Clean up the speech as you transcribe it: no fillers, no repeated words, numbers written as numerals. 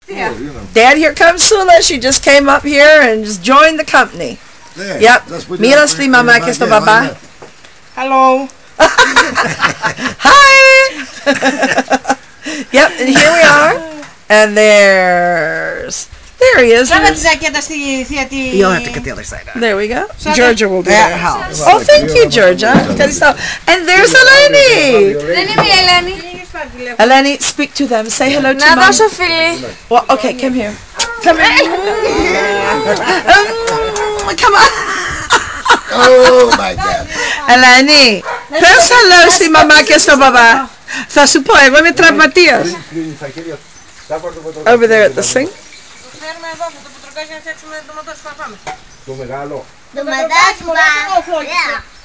Dad, here comes Soula. She just came up here and just joined the company. Yep. Mira στη μαμά και στον παπά. Hello. Hi. Yep, and here we are. And there he is. Πάμε τη ζακέτα στη θεία τη... You'll have to get the other side out. There we go. Georgia will do That that. helps. Oh, thank you, Georgia. And there's Eleni. Δεν είμαι η Ελένη. Eleni, speak to them. Say hello to Να mom. δώσω φιλί. Well, okay, come here. Come here. Come on. Oh my God. Eleni, πες hello στη μαμά και στον παπά. Θα σου πω, εγώ είμαι τραυματίας. Over there at the sink. Φέρουμε εδώ το που τροκάζει να φτιάξουμε το μοτόσι που θα πάμε. Το μεγάλο. Το μετάσχημα.